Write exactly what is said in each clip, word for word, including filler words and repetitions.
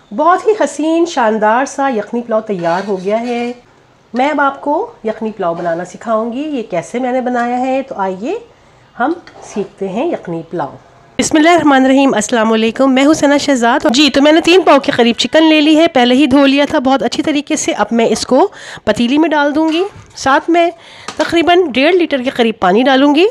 बहुत ही हसीन शानदार सा यखनी पुलाव तैयार हो गया है। मैं अब आपको यखनी पुलाव बनाना सिखाऊंगी। ये कैसे मैंने बनाया है, तो आइए हम सीखते हैं यखनी पुलाव। बिस्मिल्लाहिर्रहमानिर्रहीम, अस्सलाम वालेकुम। मैं हूँ सना शहजाद। जी, तो मैंने तीन पाव के करीब चिकन ले ली है, पहले ही धो लिया था बहुत अच्छी तरीके से। अब मैं इसको पतीली में डाल दूँगी। साथ में तकरीबन डेढ़ लीटर के करीब पानी डालूँगी।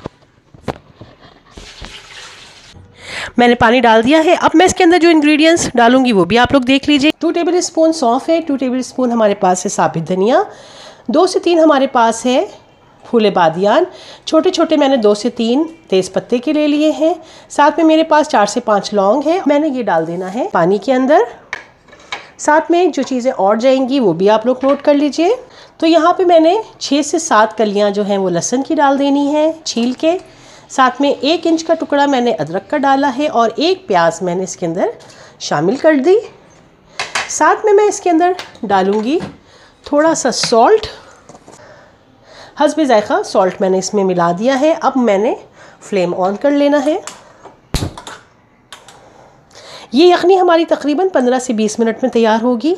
मैंने पानी डाल दिया है। अब मैं इसके अंदर जो इंग्रेडिएंट्स डालूंगी वो भी आप लोग देख लीजिए। टू टेबल स्पून सौंफ है, टू टेबल स्पून हमारे पास है साबित धनिया, दो से तीन हमारे पास है फूले बादियान, छोटे छोटे मैंने दो से तीन तेज़ पत्ते के ले लिए हैं। साथ में मेरे पास चार से पाँच लौंग है। मैंने ये डाल देना है पानी के अंदर। साथ में जो चीज़ें और जाएंगी वो भी आप लोग नोट कर लीजिए। तो यहाँ पे मैंने छः से सात कलियाँ जो हैं वो लहसुन की डाल देनी है छील के। साथ में एक इंच का टुकड़ा मैंने अदरक का डाला है और एक प्याज मैंने इसके अंदर शामिल कर दी। साथ में मैं इसके अंदर डालूँगी थोड़ा सा सॉल्ट, हस्बे ज़ायक़ा सॉल्ट मैंने इसमें मिला दिया है। अब मैंने फ्लेम ऑन कर लेना है। ये यखनी हमारी तकरीबन पंद्रह से बीस मिनट में तैयार होगी।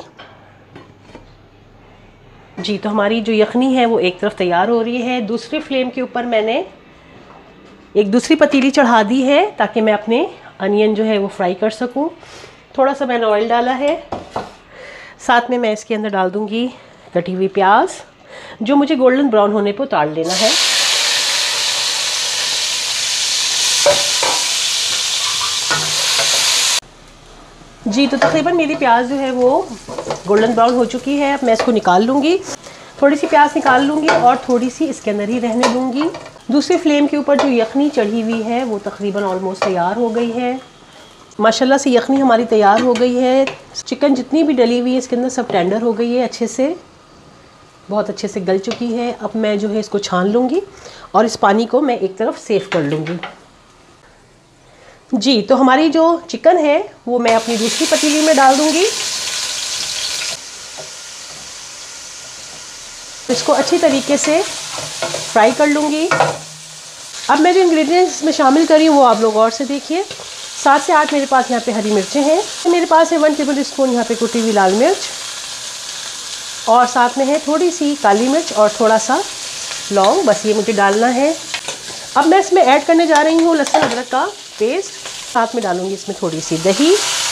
जी, तो हमारी जो यखनी है वो एक तरफ तैयार हो रही है। दूसरी फ्लेम के ऊपर मैंने एक दूसरी पतीली चढ़ा दी है ताकि मैं अपने अनियन जो है वो फ्राई कर सकूं। थोड़ा सा मैंने ऑयल डाला है। साथ में मैं इसके अंदर डाल दूंगी कटी हुई प्याज, जो मुझे गोल्डन ब्राउन होने पर उतार लेना है। जी, तो तकरीबन मेरी प्याज जो है वो गोल्डन ब्राउन हो चुकी है। अब मैं इसको निकाल लूँगी। थोड़ी सी प्याज निकाल लूँगी और थोड़ी सी इसके अंदर ही रहने दूँगी। दूसरी फ्लेम के ऊपर जो यखनी चढ़ी हुई है वो तकरीबन ऑलमोस्ट तैयार हो गई है। माशाल्लाह से यखनी हमारी तैयार हो गई है। चिकन जितनी भी डली हुई है इसके अंदर सब टेंडर हो गई है, अच्छे से बहुत अच्छे से गल चुकी है। अब मैं जो है इसको छान लूँगी और इस पानी को मैं एक तरफ सेव कर लूँगी। जी, तो हमारी जो चिकन है वो मैं अपनी दूसरी पतीली में डाल दूँगी। इसको अच्छी तरीके से फ्राई कर लूँगी। अब मैं जो इंग्रेडिएंट्स में शामिल करी हूँ वो आप लोग और से देखिए। सात से आठ मेरे पास यहाँ पे हरी मिर्चें हैं। मेरे पास है वन टेबल स्पून यहाँ पे कुटी हुई लाल मिर्च, और साथ में है थोड़ी सी काली मिर्च और थोड़ा सा लौंग। बस ये मुझे डालना है। अब मैं इसमें ऐड करने जा रही हूँ लहसुन अदरक का पेस्ट। साथ में डालूँगी इसमें थोड़ी सी दही।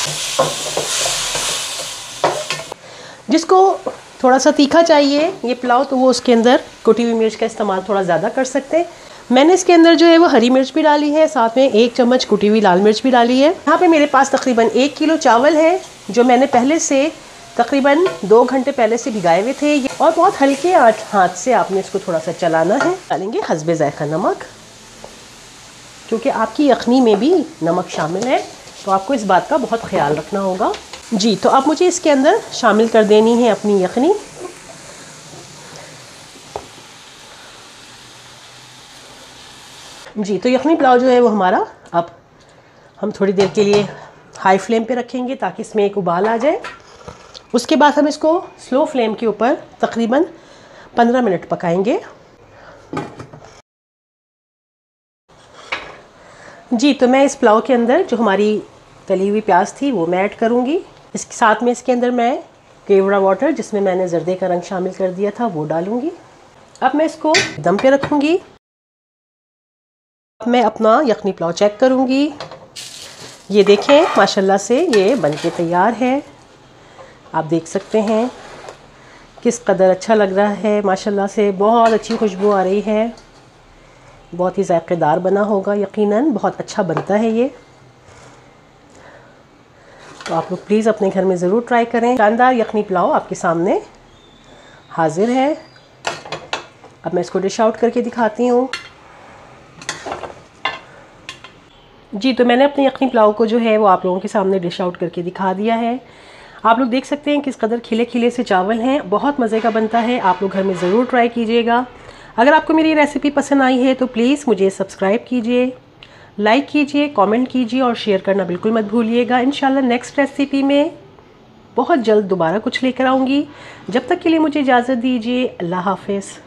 जिसको थोड़ा सा तीखा चाहिए ये पुलाव, तो वो उसके अंदर कुटी हुई मिर्च का इस्तेमाल थोड़ा ज़्यादा कर सकते हैं। मैंने इसके अंदर जो है वो हरी मिर्च भी डाली है, साथ में एक चम्मच कुटी हुई लाल मिर्च भी डाली है। यहाँ पे मेरे पास तकरीबन एक किलो चावल है जो मैंने पहले से तकरीबन दो घंटे पहले से भिगाए हुए थे, और बहुत हल्के हाथ से आपने इसको थोड़ा सा चलाना है। डालेंगे हस्बे ज़ायक़ा नमक, क्योंकि आपकी यखनी में भी नमक शामिल है, तो आपको इस बात का बहुत ख्याल रखना होगा। जी, तो अब मुझे इसके अंदर शामिल कर देनी है अपनी यखनी। जी, तो यखनी पुलाव जो है वो हमारा अब हम थोड़ी देर के लिए हाई फ्लेम पे रखेंगे ताकि इसमें एक उबाल आ जाए। उसके बाद हम इसको स्लो फ्लेम के ऊपर तकरीबन पंद्रह मिनट पकाएंगे। जी, तो मैं इस पुलाव के अंदर जो हमारी तली हुई प्याज थी वो मैं ऐड करूँगी। इसके साथ में इसके अंदर मैं केवड़ा वाटर, जिसमें मैंने जर्दे का रंग शामिल कर दिया था, वो डालूँगी। अब मैं इसको दम पे रखूँगी। अब मैं अपना यखनी पुलाव चेक करूँगी। ये देखें माशाल्लाह से ये बनके तैयार है। आप देख सकते हैं किस कदर अच्छा लग रहा है। माशाल्लाह से बहुत अच्छी खुशबू आ रही है। बहुत ही ज़ायक़ेदार बना होगा, यकीनन बहुत अच्छा बनता है ये। तो आप लोग प्लीज़ अपने घर में ज़रूर ट्राई करें। शानदार यखनी पुलाव आपके सामने हाजिर है। अब मैं इसको डिश आउट करके दिखाती हूँ। जी, तो मैंने अपने यखनी पुलाव को जो है वो आप लोगों के सामने डिश आउट करके दिखा दिया है। आप लोग देख सकते हैं किस कदर खिले खिले से चावल हैं। बहुत मज़े का बनता है। आप लोग घर में ज़रूर ट्राई कीजिएगा। अगर आपको मेरी रेसिपी पसंद आई है तो प्लीज़ मुझे सब्सक्राइब कीजिए, लाइक कीजिए, कमेंट कीजिए और शेयर करना बिल्कुल मत भूलिएगा। इंशाल्लाह नेक्स्ट रेसिपी में बहुत जल्द दोबारा कुछ लेकर आऊँगी। जब तक के लिए मुझे इजाज़त दीजिए। अल्लाह हाफ़िज़।